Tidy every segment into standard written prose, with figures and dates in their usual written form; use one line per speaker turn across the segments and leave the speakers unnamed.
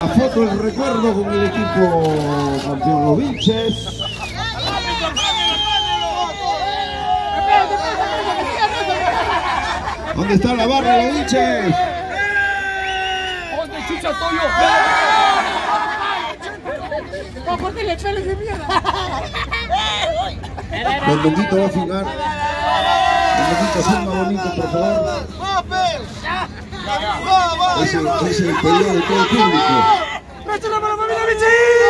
La foto del recuerdo con el equipo campeón Los Vilches. ¿Dónde está la barra de Los Vilches?
¿Dónde chucha Toyo? ¡Córtale pelos de mierda!
Don Doquito va a filmar. Don Doquito, filma bonito, por favor. Es el pedido de todo el público.
¡Métela para la familia Vichy!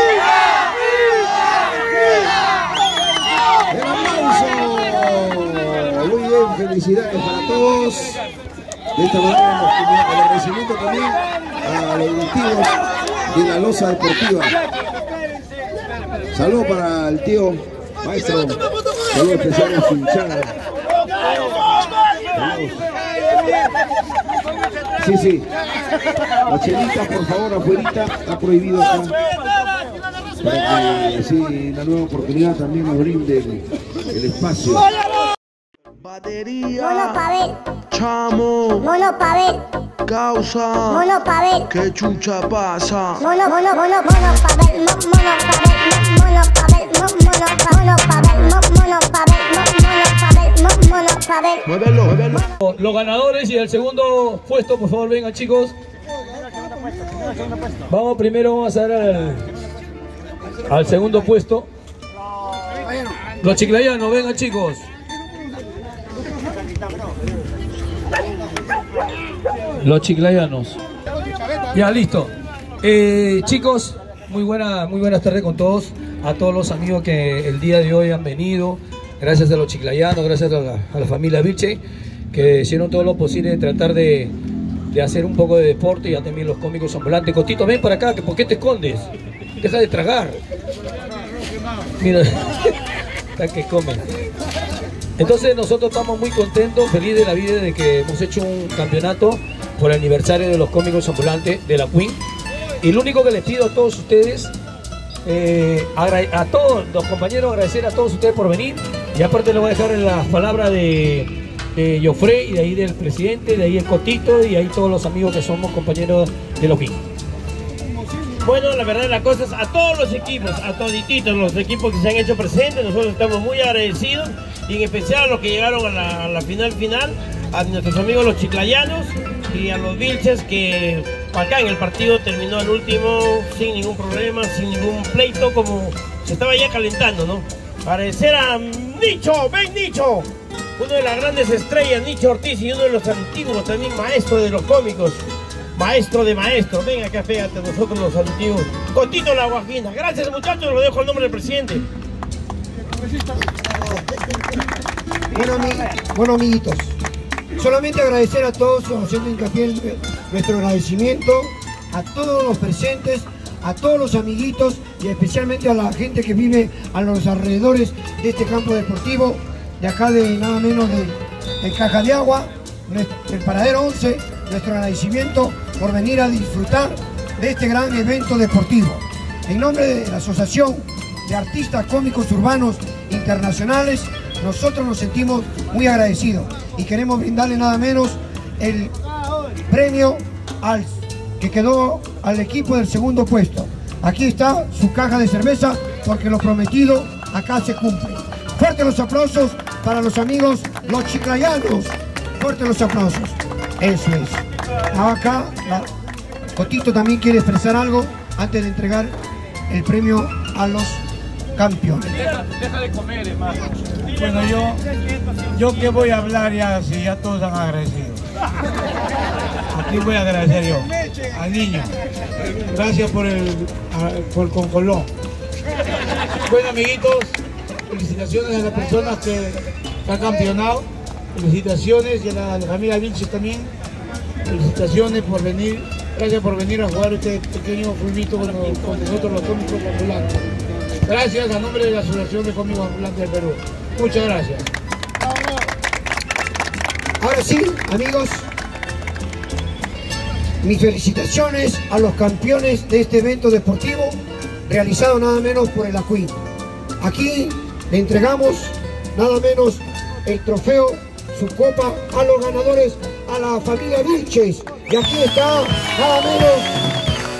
¡El aplauso! Muy bien, felicidades para todos. De esta manera hemos tenido el agradecimiento también a los directivos de la Loza Deportiva. Saludos para el tío maestro. Saludos especiales a su hinchada. Sí, sí. Las chelitas, por favor, afuerita. Está prohibido acá. Para que sí, la nueva oportunidad también nos brinde el espacio.
Batería,
Mono Pavel,
chamo,
Mono Pavel,
causa,
Mono Pavel,
que chucha pasa.
Mono Pavel, Mono Pavel, Mono Pavel, Mono Pavel, Mono Pavel, Mono Pavel.
Muévelo, muévelo.
Los ganadores y el segundo puesto, por favor, vengan chicos. Vamos primero, vamos a dar al segundo puesto. Los chiclayanos, vengan chicos. Los chiclayanos. Ya, listo. Chicos, muy buenas tardes con todos. A todos los amigos que el día de hoy han venido. Gracias a los chiclayanos, gracias a la familia Vilche, que hicieron todo lo posible de tratar de hacer un poco de deporte, y ya también los cómicos ambulantes. Cotito, ven para acá, que ¿por qué te escondes? Deja de tragar. Mira, está que comen. Entonces nosotros estamos muy contentos, felices de la vida de que hemos hecho un campeonato por el aniversario de los cómicos ambulantes de la Queen. Y lo único que les pido a todos ustedes, a todos los compañeros, agradecer a todos ustedes por venir. Y aparte les voy a dejar las palabras de Joffre, y de ahí del presidente, de ahí el Cotito, y ahí todos los amigos que somos compañeros de los Queen.
Bueno, la verdad de las cosas, a todos los equipos, a todititos los equipos que se han hecho presentes, nosotros estamos muy agradecidos, y en especial a los que llegaron a la final, a nuestros amigos los chiclayanos y a los Vilches, que acá en el partido terminó el último sin ningún problema, sin ningún pleito, como se estaba ya calentando, ¿no? Agradecer a Nicho, ven Nicho, uno de las grandes estrellas, Nicho Ortiz, y uno de los antiguos también maestros de los cómicos. Maestro de maestros, ven acá, pégate a nosotros los antiguos. Cotito La Guajina. Gracias muchachos, lo dejo al nombre del presidente.
Bueno, amiguitos, solamente agradecer a todos, haciendo hincapié en nuestro agradecimiento a todos los presentes, a todos los amiguitos, y especialmente a la gente que vive a los alrededores de este campo deportivo, de acá de nada menos de Caja de Agua, del Paradero 11. Nuestro agradecimiento por venir a disfrutar de este gran evento deportivo. En nombre de la Asociación de Artistas Cómicos Urbanos Internacionales, nosotros nos sentimos muy agradecidos y queremos brindarle nada menos el premio que quedó al equipo del segundo puesto. Aquí está su caja de cerveza, porque lo prometido acá se cumple. Fuertes los aplausos para los amigos los chiclayanos. Fuertes los aplausos. Eso es. Acá, Cotito también quiere expresar algo antes de entregar el premio a los campeones.
Deja de comer, hermano.
Bueno, yo que voy a hablar ya, si ya todos han agradecido. Aquí voy a agradecer yo, al niño. Gracias por el concolón. Bueno, amiguitos, felicitaciones a las personas que han campeonado. Felicitaciones, y a la familia Vilche también. Felicitaciones por venir. Gracias por venir a jugar este pequeño fulbito con nosotros los cómicos ambulantes. Gracias a nombre de la Asociación de Cómicos Ambulantes del Perú. Muchas gracias.
Ahora sí, amigos, mis felicitaciones a los campeones de este evento deportivo realizado nada menos por el ACUI. Aquí le entregamos nada menos el trofeo, su copa, a los ganadores, a la familia Vilches. Y aquí está nada menos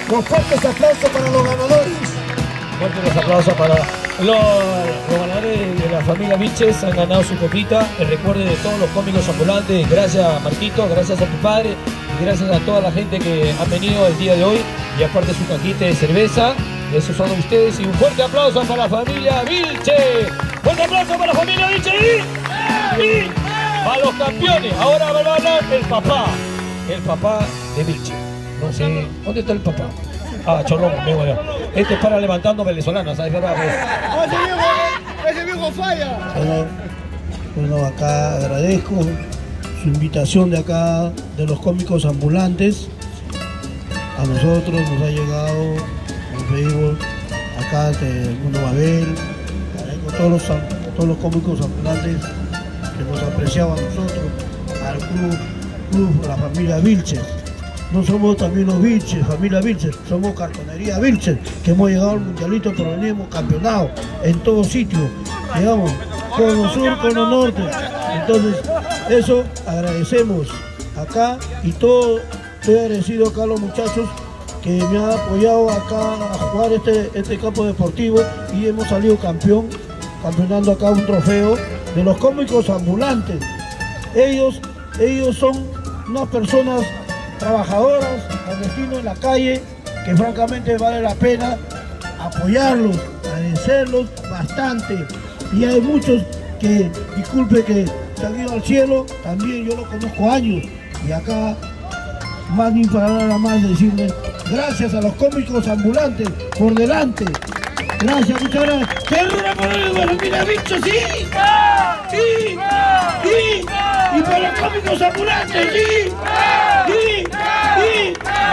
Los fuertes aplausos para los ganadores.
Fuertes aplausos para los ganadores de la familia Vilches. Han ganado su copita. El recuerdo de todos los cómicos ambulantes. Gracias, Marquito, gracias a tu padre y gracias a toda la gente que ha venido el día de hoy. Y aparte su cajita de cerveza. Esos son ustedes. Y un fuerte aplauso para la familia Vilches. Fuerte aplauso para la familia Vilches. Y para los campeones. Ahora va a hablar el papá. El papá de Vilches. No sé, ¿dónde está el papá? Ah, Cholón, vengo allá. Este es para levantando venezolanos, ¿sabes?
Ese viejo falla.
Bueno, acá agradezco su invitación de acá, de los cómicos ambulantes. A nosotros nos ha llegado en Facebook, acá de Mundo Babel, agradezco a todos los cómicos ambulantes que nos apreciaban a nosotros, al club, la familia Vilches. No somos también los Vilches, familia Vilches, somos Cartonería Vilches, que hemos llegado al mundialito, pero venimos campeonados en todos sitios, digamos, cono sur, cono norte. Entonces, eso agradecemos acá y todo, estoy agradecido acá a los muchachos que me han apoyado acá a jugar este campo deportivo y hemos salido campeonando acá un trofeo de los cómicos ambulantes. Ellos son unas personas trabajadoras, clandestinos en la calle, que francamente vale la pena apoyarlos, agradecerlos bastante. Y hay muchos que, disculpe que se han ido al cielo, también yo los conozco años. Y acá, más ni para nada más decirles gracias a los cómicos ambulantes por delante. Gracias, muchas gracias. ¡Cerra por el familia Bicho, sí! ¡Sí! ¡Sí! ¡Y por los cómicos ambulantes, sí! ¡Sí! ¡Sí!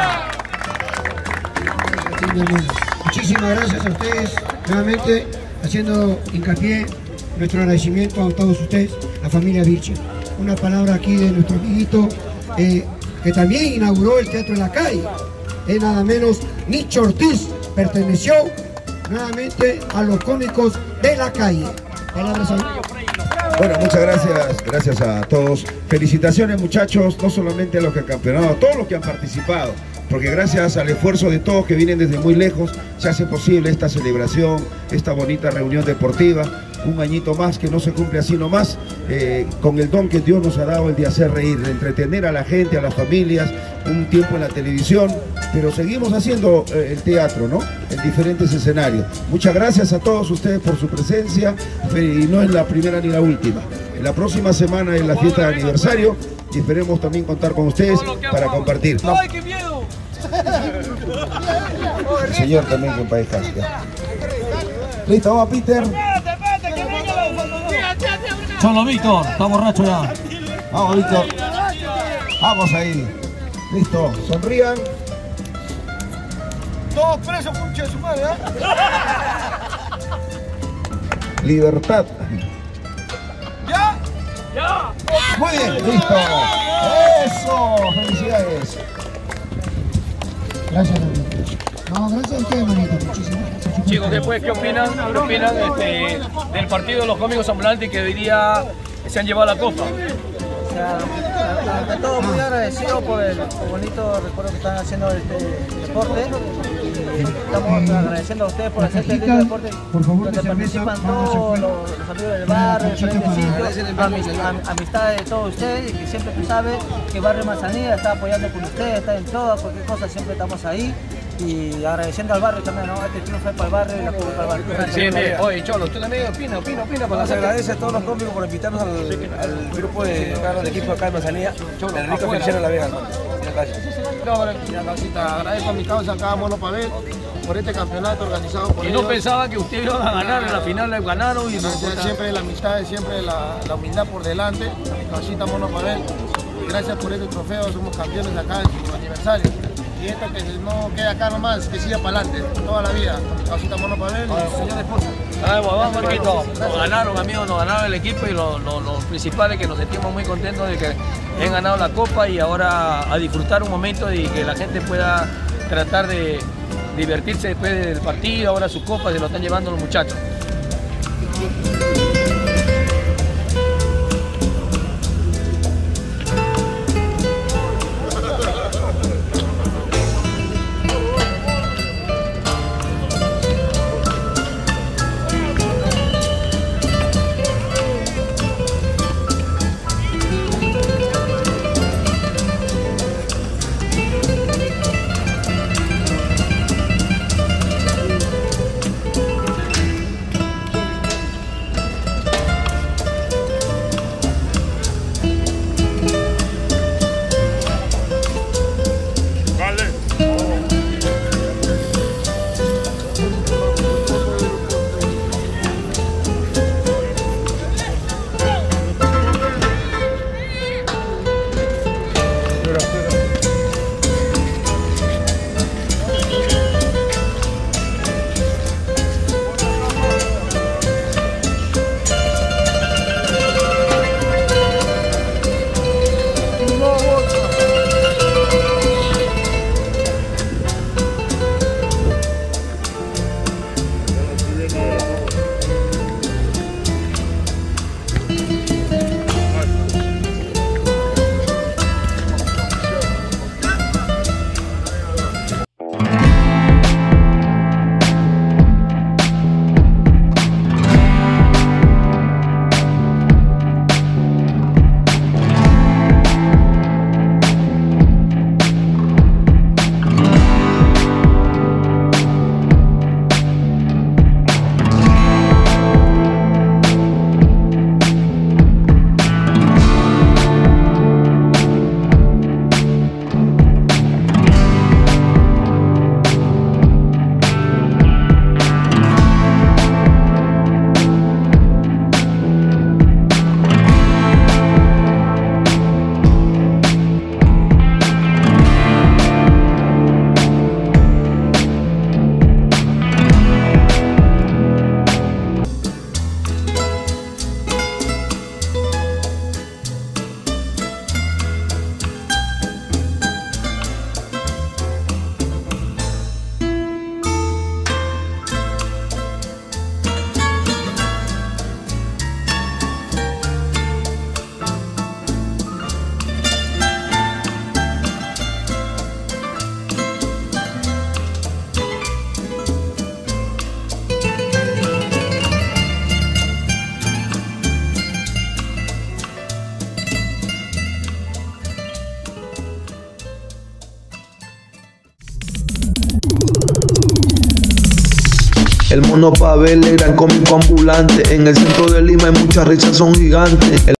Muchísimas gracias a ustedes, nuevamente haciendo hincapié nuestro agradecimiento a todos ustedes, la familia Vilches. Una palabra aquí de nuestro amiguito que también inauguró el Teatro en la Calle, es nada menos Nicho Ortiz, perteneció nuevamente a los cómicos de la calle. Palabras ahí.
Bueno, muchas gracias a todos. Felicitaciones, muchachos, no solamente a los que han campeonado, a todos los que han participado, porque gracias al esfuerzo de todos que vienen desde muy lejos, se hace posible esta celebración, esta bonita reunión deportiva, un añito más que no se cumple así nomás, con el don que Dios nos ha dado, el de hacer reír, de entretener a la gente, a las familias, un tiempo en la televisión, pero seguimos haciendo el teatro, ¿no? En diferentes escenarios. Muchas gracias a todos ustedes por su presencia, y no es la primera ni la última. En la próxima semana es la fiesta de aniversario y esperemos también contar con ustedes para compartir.
¡Ay, qué miedo!
El señor también que padezca. Listo, vamos, Peter.
Cholo Víctor, está borracho ya.
Vamos, Víctor. Vamos ahí. Listo, sonrían.
Todos presos, concha de su madre,
Libertad.
¿Ya?
¡Ya!
Muy bien, listo. Eso, felicidades.
Gracias, hermanito. No, gracias a ustedes, hermanito. Muchísimas gracias.
Chicos, después, ¿qué opinan del partido de los cómicos ambulantes que hoy día se han llevado la copa?
Ante todo, muy agradecido por el bonito recuerdo que están haciendo este deporte. Y estamos agradeciendo a ustedes por hacer este lindo deporte, donde participan todos los amigos del barrio, diferentes sitios, amistades de todos ustedes, y que siempre tú sabes que Barrio Manzanilla está apoyando con ustedes, está en todo, cualquier cosa, siempre estamos ahí. Y agradeciendo al barrio también, ¿no? Este triunfo fue para el barrio y la copa para el barrio.
Sí, oye, Cholo, tú también opina.
Nos agradece a todos los cómicos por invitarnos al grupo de equipo acá de Manzanilla. Enrico Feliciano La Vega, hermano. Gracias.
Agradezco a mi causa acá, Mono Pavel, por este campeonato organizado por ellos.
Y no pensaba que ustedes iban a ganar, en la final le ganaron. Y
siempre la amistad, siempre la humildad por delante. Mi causita Mono Pavel, gracias por este trofeo, somos campeones acá en su aniversario. Y esto que no queda acá nomás, que siga para adelante, toda la vida. Mi causita Mono Pavel, señor esposo.
Vamos, Marquito. Nos ganaron, amigos, nos ganaron el equipo y lo principal es que nos sentimos muy contentos de que han ganado la copa y ahora a disfrutar un momento y que la gente pueda tratar de divertirse después del partido. Ahora su copa se lo están llevando los muchachos.
El Mono Pavel, el gran cómico ambulante. En el centro de Lima hay muchas risas, son gigantes.